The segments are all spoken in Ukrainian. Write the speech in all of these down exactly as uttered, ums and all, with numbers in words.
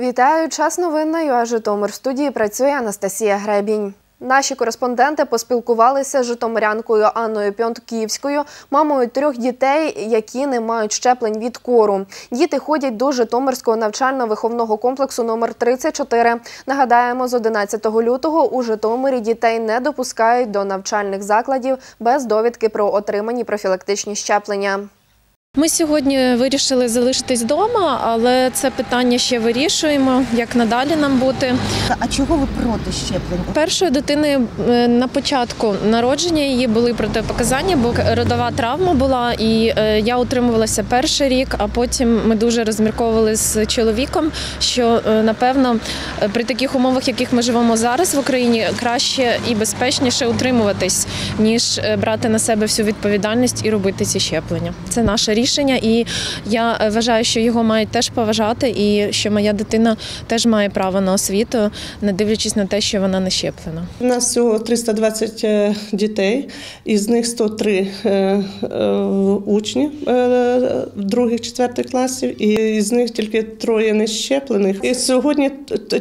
Вітаю! Час новин на ю а Житомир. В студії працює Анастасія Гребінь. Наші кореспонденти поспілкувалися з житомирянкою Анною Пьонтківською, мамою трьох дітей, які не мають щеплень від кору. Діти ходять до Житомирського навчально-виховного комплексу номер тридцять чотири. Нагадаємо, з одинадцятого лютого у Житомирі дітей не допускають до навчальних закладів без довідки про отримані профілактичні щеплення. Ми сьогодні вирішили залишитись вдома, але це питання ще вирішуємо, як надалі нам бути. А чого ви проти щеплень? Першої дитини на початку народження її були протипоказання, бо родова травма була, і я утримувалася перший рік, а потім ми дуже розмірковували з чоловіком, що, напевно, при таких умовах, в яких ми живемо зараз в Україні, краще і безпечніше утримуватись, ніж брати на себе всю відповідальність і робити ці щеплення. Це наше рішення. І я вважаю, що його мають теж поважати і що моя дитина теж має право на освіту, не дивлячись на те, що вона не щеплена. У нас всього триста двадцять дітей, із них сто три учні других, четвертих класів, і з них тільки троє не щеплених. І сьогодні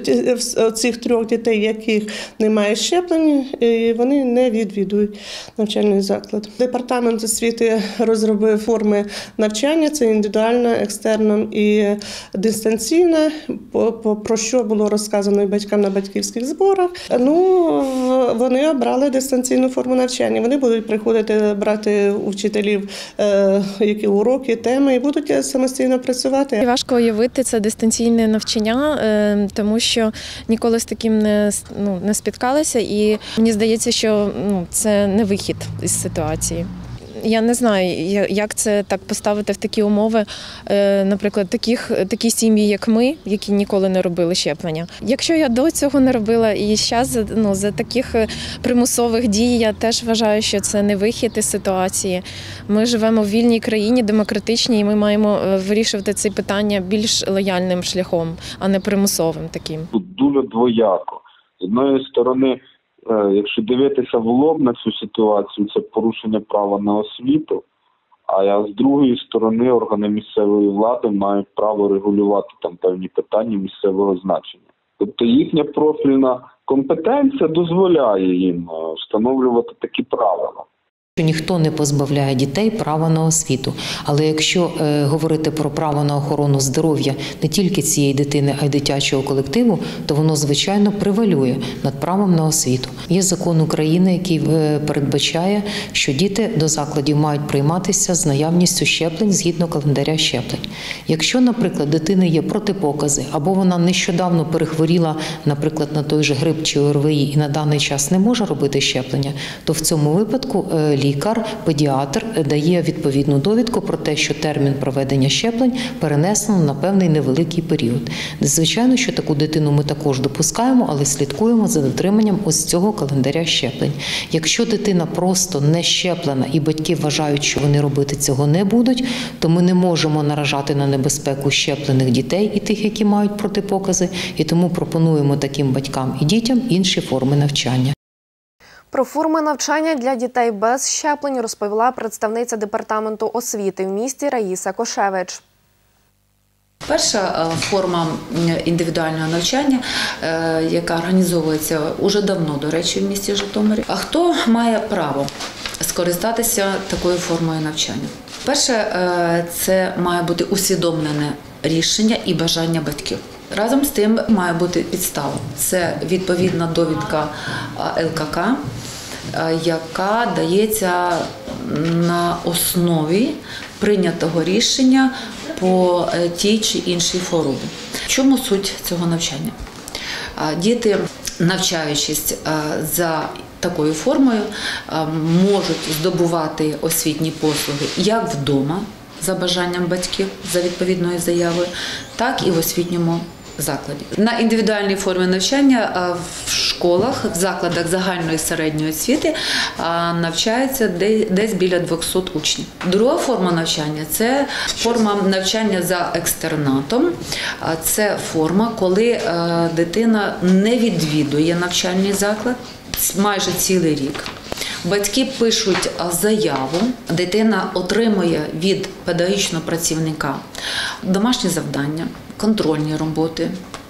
цих трьох дітей, яких немає щеплень, вони не відвідують навчальний заклад. Департамент освіти розробив форми навчання, це індивідуальне, екстерне і дистанційне, про що було розказано і батькам на батьківських зборах. Ну, вони обрали дистанційну форму навчання. Вони будуть приходити брати у вчителів які уроки, теми і будуть самостійно працювати. Важко уявити це дистанційне навчання, тому що ніколи з таким не, ну, не спіткалися, і мені здається, що ну, це не вихід із ситуації. Я не знаю, як це так поставити в такі умови, наприклад, таких, такі сім'ї, як ми, які ніколи не робили щеплення. Якщо я до цього не робила і зараз ну, за таких примусових дій, я теж вважаю, що це не вихід із ситуації. Ми живемо в вільній країні, демократичній, і ми маємо вирішувати ці питання більш лояльним шляхом, а не примусовим таким. Тут дуже двояко. З одної сторони, якщо дивитися в лоб на цю ситуацію, це порушення права на освіту, а з другої сторони органи місцевої влади мають право регулювати там певні питання місцевого значення. Тобто їхня профільна компетенція дозволяє їм встановлювати такі правила. Ніхто не позбавляє дітей права на освіту. Але якщо е, говорити про право на охорону здоров'я не тільки цієї дитини, а й дитячого колективу, то воно, звичайно, превалює над правом на освіту. Є закон України, який е, передбачає, що діти до закладів мають прийматися з наявністю щеплень згідно календаря щеплень. Якщо, наприклад, дитини є протипокази, або вона нещодавно перехворіла, наприклад, на той же грип чи о ер ве і і на даний час не може робити щеплення, то в цьому випадку е, лікар, педіатр дає відповідну довідку про те, що термін проведення щеплень перенесено на певний невеликий період. Звичайно, що таку дитину ми також допускаємо, але слідкуємо за дотриманням ось цього календаря щеплень. Якщо дитина просто не щеплена і батьки вважають, що вони робити цього не будуть, то ми не можемо наражати на небезпеку щеплених дітей і тих, які мають протипокази, і тому пропонуємо таким батькам і дітям інші форми навчання. Про форми навчання для дітей без щеплень розповіла представниця Департаменту освіти в місті Раїса Кошевич. Перша форма індивідуального навчання, яка організовується уже давно, до речі, в місті Житомирі. А хто має право скористатися такою формою навчання? Перше, це має бути усвідомлене рішення і бажання батьків. Разом з тим має бути підстава. Це відповідна довідка ел ка ка, яка дається на основі прийнятого рішення по тій чи іншій хворобі. В чому суть цього навчання? Діти, навчаючись за такою формою, можуть здобувати освітні послуги як вдома, за бажанням батьків, за відповідною заявою, так і в освітньому закладі. На індивідуальній формі навчання в школах, в закладах загальної і середньої освіти навчається десь біля двохсот учнів. Друга форма навчання – це форма навчання за екстернатом. Це форма, коли дитина не відвідує навчальний заклад майже цілий рік. Батьки пишуть заяву, дитина отримує від педагогічного працівника домашні завдання, контрольні роботи,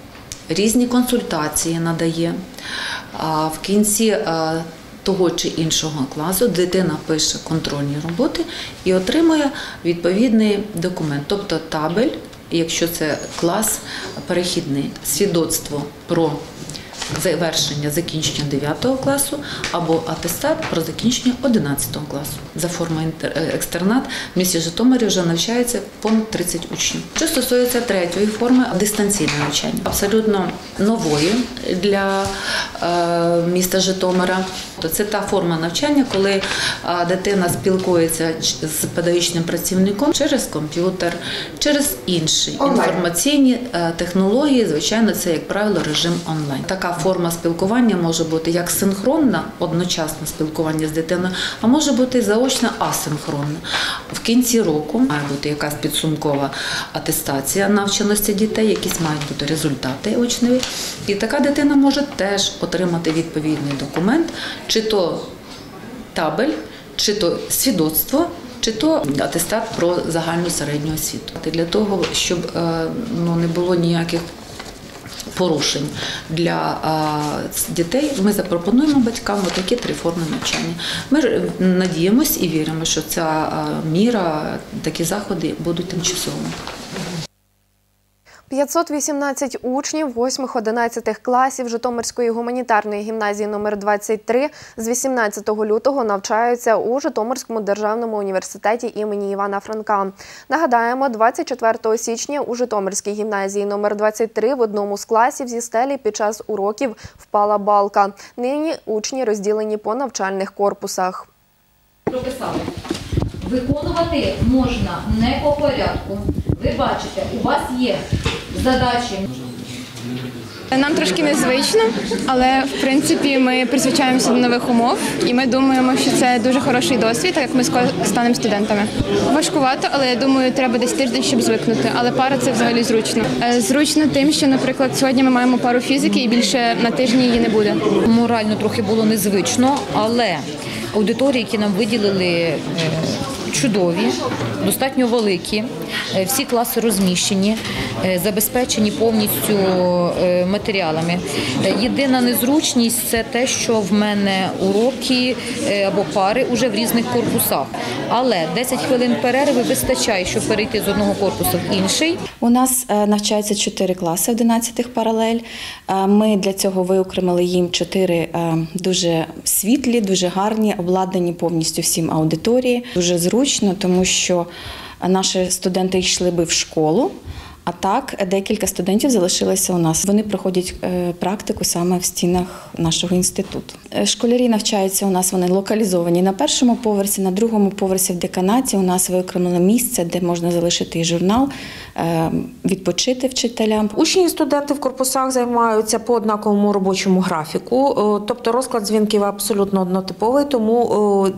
різні консультації надає. А в кінці того чи іншого класу дитина пише контрольні роботи і отримує відповідний документ, тобто табель, якщо це клас перехідний, свідоцтво про завершення, закінчення дев'ятого класу або атестат про закінчення одинадцятого класу. За формою екстернат в місті Житомирі вже навчається понад тридцять учнів. Що стосується третьої форми – дистанційне навчання. Абсолютно нової для е, міста Житомира. То це та форма навчання, коли е, дитина спілкується з педагогічним працівником через комп'ютер, через інші інформаційні е, технології. Звичайно, це, як правило, режим онлайн. Така форма спілкування може бути як синхронна, одночасне спілкування з дитиною, а може бути заочна асинхронна. В кінці року має бути якась підсумкова атестація навченості дітей, якісь мають бути результати очневі. І така дитина може теж отримати відповідний документ, чи то табель, чи то свідоцтво, чи то атестат про загальну середню освіту. Для того, щоб ну, не було ніяких порушень для а, дітей, ми запропонуємо батькам такі три форми навчання. Ми надіємось і віримо, що ця а, міра, такі заходи будуть тимчасовими. п'ятсот вісімнадцять учнів восьмих-одинадцятих класів Житомирської гуманітарної гімназії номер двадцять три з вісімнадцятого лютого навчаються у Житомирському державному університеті імені Івана Франка. Нагадаємо, двадцять четвертого січня у Житомирській гімназії номер двадцять три в одному з класів зі стелі під час уроків впала балка. Нині учні розділені по навчальних корпусах. Прописали. Виконувати можна не по порядку. Ви бачите, у вас є задачі. Нам трошки незвично, але в принципі ми призвичаємося до нових умов і ми думаємо, що це дуже хороший досвід, так як ми скоро станемо студентами. Важкувато, але я думаю, треба десь тиждень, щоб звикнути. Але пара – це взагалі зручно. Зручно тим, що, наприклад, сьогодні ми маємо пару фізики і більше на тижні її не буде. Морально трохи було незвично, але аудиторії, які нам виділили, чудові, достатньо великі, всі класи розміщені, забезпечені повністю матеріалами. Єдина незручність – це те, що в мене уроки або пари вже в різних корпусах. Але десять хвилин перерви вистачає, щоб перейти з одного корпусу в інший. У нас навчаються чотири класи одинадцятих паралель. Ми для цього виокремили їм чотири дуже світлі, дуже гарні, обладнані повністю всім аудиторії. Дуже зручно, тому що наші студенти йшли би в школу, а так декілька студентів залишилися у нас. Вони проходять практику саме в стінах нашого інституту. Школярі навчаються у нас, вони локалізовані на першому поверсі, на другому поверсі в деканаті у нас виокремлено місце, де можна залишити і журнал, відпочити вчителям. Учні і студенти в корпусах займаються по однаковому робочому графіку, тобто розклад дзвінків абсолютно однотиповий, тому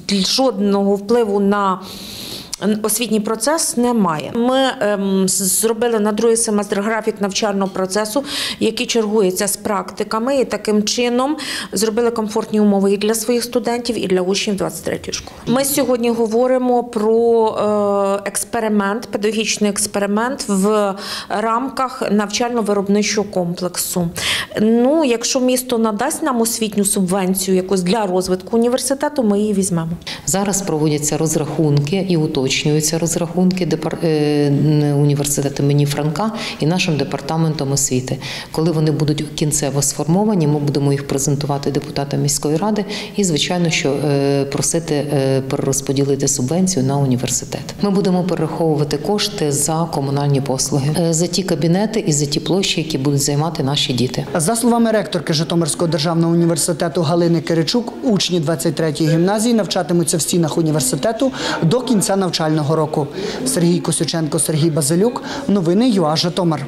жодного впливу на освітній процес немає. Ми ем, зробили на другий семестр графік навчального процесу, який чергується з практиками, і таким чином зробили комфортні умови і для своїх студентів, і для учнів двадцять третьої школи. Ми сьогодні говоримо про е, експеримент, педагогічний експеримент в рамках навчально-виробничого комплексу. Ну, якщо місто надасть нам освітню субвенцію якусь для розвитку університету, ми її візьмемо. Зараз проводяться розрахунки і уточнюються. Уточнюються розрахунки депар... університету імені Франка і нашим департаментом освіти. Коли вони будуть кінцево сформовані, ми будемо їх презентувати депутатам міської ради і, звичайно, що просити перерозподілити субвенцію на університет. Ми будемо перераховувати кошти за комунальні послуги, за ті кабінети і за ті площі, які будуть займати наші діти. За словами ректорки Житомирського державного університету Галини Киричук, учні двадцять третьої гімназії навчатимуться в стінах університету до кінця навчального року. Сергій Косюченко, Сергій Базилюк. Новини ЮА Житомир.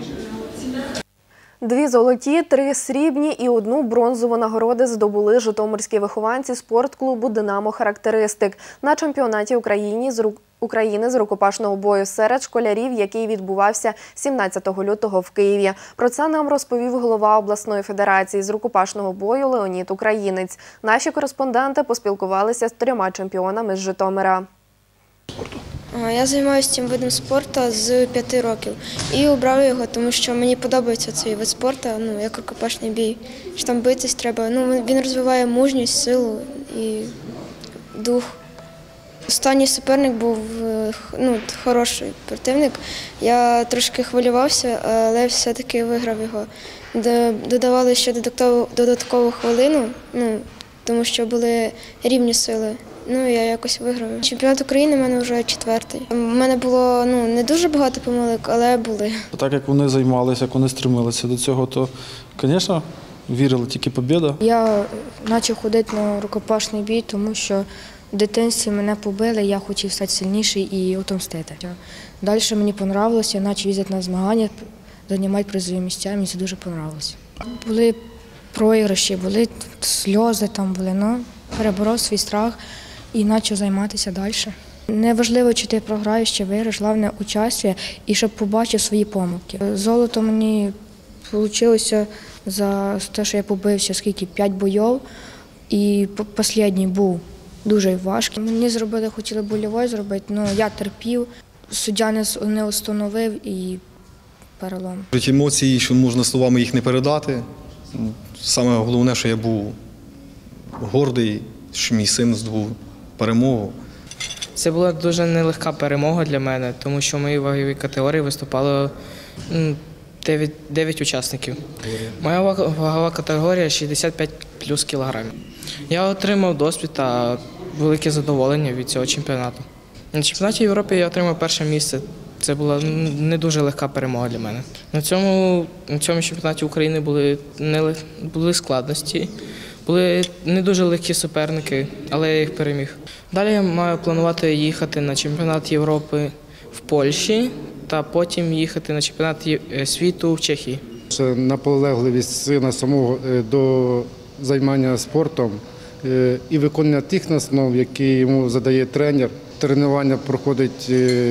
Дві золоті, три срібні і одну бронзову нагороди здобули житомирські вихованці спортклубу «Динамо Характеристик» на чемпіонаті України з рук... України з рукопашного бою серед школярів, який відбувався сімнадцятого лютого в Києві. Про це нам розповів голова обласної федерації з рукопашного бою Леонід Українець. Наші кореспонденти поспілкувалися з трьома чемпіонами з Житомира. Я займаюся цим видом спорту з п'яти років і обрав його, тому що мені подобається цей вид спорту, ну, як рукопашний бій. Що там битись треба. Ну, він розвиває мужність, силу і дух. Останній суперник був ну, хороший противник. Я трошки хвилювався, але все-таки виграв його. Додавали ще додаткову, додаткову хвилину, ну, тому що були рівні сили. Ну, я якось виграв. Чемпіонат України в мене вже четвертий. У мене було ну, не дуже багато помилок, але були. Так як вони займалися, як вони стремилися до цього, то, звісно, вірили тільки побіда. Я почав ходити на рукопашний бій, тому що в дитинстві мене побили, я хотів стати сильніший і отомстити. Далі мені подобалося, я почав їздити на змагання, займати призові місця, мені це дуже подобалося. Були програші, були сльози, там були, ну, переборов свій страх і почав займатися далі. Неважливо, чи ти програєш, чи виграєш, головне – участь і щоб побачив свої помилки. Золото мені вийшло за те, що я побився, скільки, п'ять бойов, і останній був дуже важкий. Мені зробили, хотіли больовий зробити, але я терпів, суддя не встановив і перелом. Емоції, що можна словами їх не передати. Саме головне, що я був гордий, що мій син здобув перемогу. Це була дуже нелегка перемога для мене, тому що в моїй ваговій категорії виступало дев'ять, дев'ять учасників. Моя вагова категорія шістдесят п'ять плюс кілограмів. Я отримав досвід та велике задоволення від цього чемпіонату. На чемпіонаті Європи я отримав перше місце. Це була не дуже легка перемога для мене. На цьому, на цьому чемпіонаті України були, не, були складності, були не дуже легкі суперники, але я їх переміг. Далі я маю планувати їхати на чемпіонат Європи в Польщі та потім їхати на чемпіонат світу в Чехії. Це наполегливість сина самого до займання спортом і виконання тих настанов, які йому задає тренер. Тренування проходить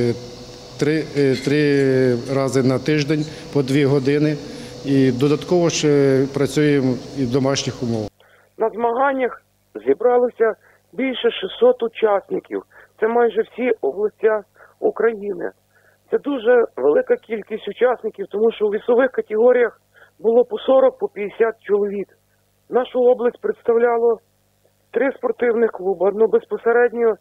три, три рази на тиждень по дві години і додатково ще працюємо і в домашніх умовах. На змаганнях зібралося більше шістсот учасників. Це майже всі області України. Це дуже велика кількість учасників, тому що у вісових категоріях було по сорок, по п'ятдесят чоловік. Нашу область представляло три спортивних клуби. Одно безпосередньо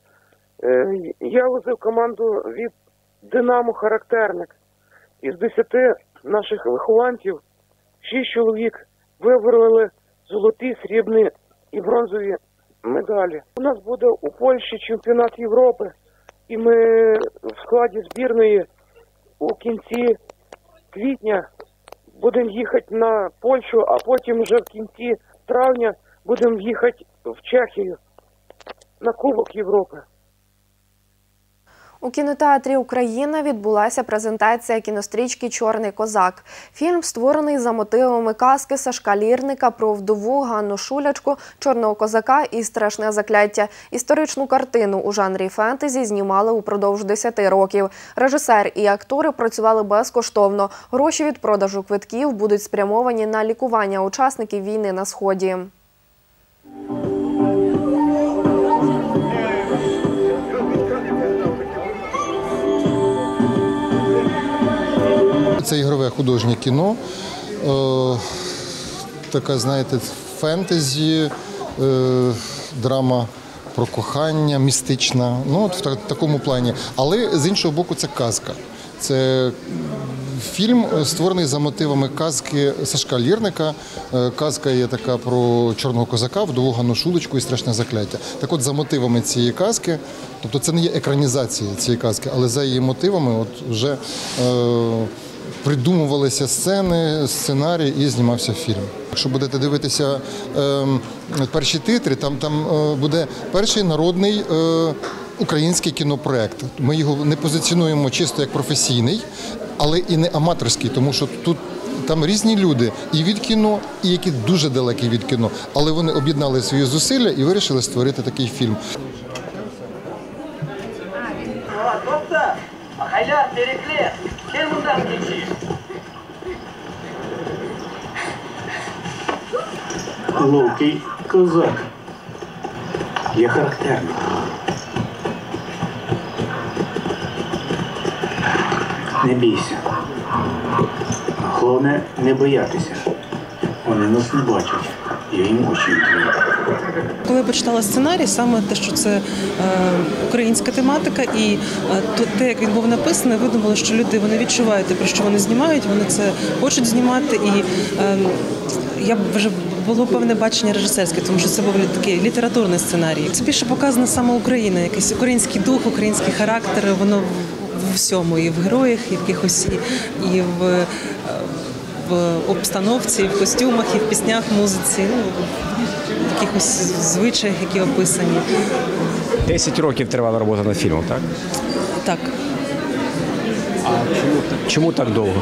я возив команду від «Динамо Характерник». Із десяти наших вихованців шість чоловік вибороли золоті, срібні і бронзові медалі. У нас буде у Польщі чемпіонат Європи, і ми в складі збірної у кінці квітня будемо їхати на Польщу, а потім вже в кінці травня будемо їхати в Чехію на Кубок Європи. У кінотеатрі «Україна» відбулася презентація кінострічки «Чорний козак». Фільм створений за мотивами казки Сашка Лірника про вдову Ганну Шулячку, чорного козака і страшне закляття. Історичну картину у жанрі фентезі знімали упродовж десяти років. Режисер і актори працювали безкоштовно. Гроші від продажу квитків будуть спрямовані на лікування учасників війни на Сході. Це ігрове художнє кіно, е, така, знаєте, фентезі, е, драма про кохання, містична, ну от в такому плані. Але з іншого боку це казка. Це фільм, створений за мотивами казки Сашка Лірника. Казка є така про чорного козака, вдову Ганну Шулечку і страшне закляття. Так от за мотивами цієї казки, тобто це не є екранізація цієї казки, але за її мотивами от вже е, придумувалися сцени, сценарій і знімався фільм. Якщо будете дивитися е, перші титри, там, там е, буде перший народний е, український кінопроект. Ми його не позиціонуємо чисто як професійний, але і не аматорський, тому що тут там різні люди і від кіно, і які дуже далекі від кіно. Але вони об'єднали свої зусилля і вирішили створити такий фільм. Ловкий козак. Є характерний. Не бійся. Головне не боятися. Вони нас не бачать. Я їм очі відкрию. Коли я почитала сценарій, саме те, що це е, українська тематика, і е, то, те, як він був написаний, видумали, що люди вони відчувають те, про що вони знімають, вони це хочуть знімати. І е, я вже було певне бачення режисерське, тому що це був такий літературний сценарій. Це більше показана саме Україна, якийсь український дух, український характер, воно в всьому, і в героях, і в якихось, і, і в, в обстановці, і в костюмах, і в піснях, музиці, ну, в якихось звичаях, які описані. Десять років тривала робота над фільмом, так? Так. А чому, чому так довго?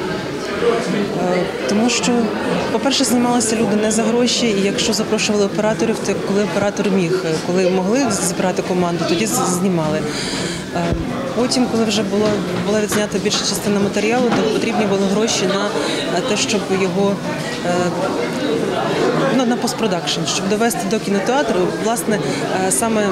Тому що, по-перше, знімалися люди не за гроші, і якщо запрошували операторів, то коли оператор міг, коли могли зібрати команду, тоді знімали. Потім, коли вже було, була відзнята більша частина матеріалу, то потрібні були гроші на те, щоб його ну, на постпродакшн, щоб довести до кінотеатру. Власне, саме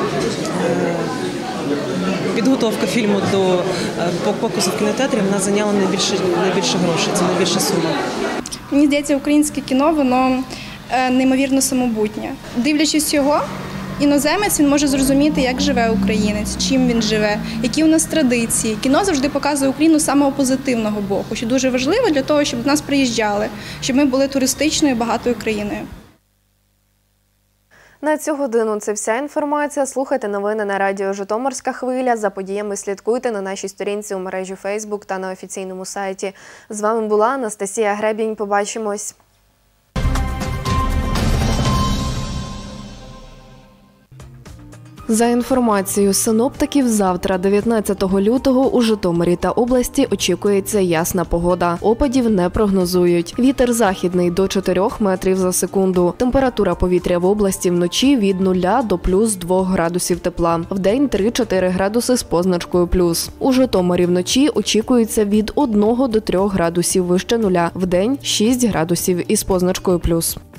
підготовка фільму до показу в кінотеатрі вона зайняла найбільше, найбільше грошей, це найбільша сума. Мені здається, українське кіно, воно неймовірно самобутнє. Дивлячись його, іноземець, він може зрозуміти, як живе українець, чим він живе, які у нас традиції. Кіно завжди показує Україну з самого позитивного боку, що дуже важливо для того, щоб до нас приїжджали, щоб ми були туристичною, багатою країною. На цю годину це вся інформація. Слухайте новини на радіо «Житомирська хвиля». За подіями слідкуйте на нашій сторінці у мережі Фейсбук та на офіційному сайті. З вами була Анастасія Гребінь. Побачимось. За інформацією синоптиків, завтра, дев'ятнадцятого лютого, у Житомирі та області очікується ясна погода. Опадів не прогнозують. Вітер західний до чотирьох метрів за секунду. Температура повітря в області вночі від нуля до плюс двох градусів тепла. Вдень три-чотири градуси з позначкою плюс. У Житомирі вночі очікується від одного до трьох градусів вище нуля. Вдень шість градусів із позначкою плюс.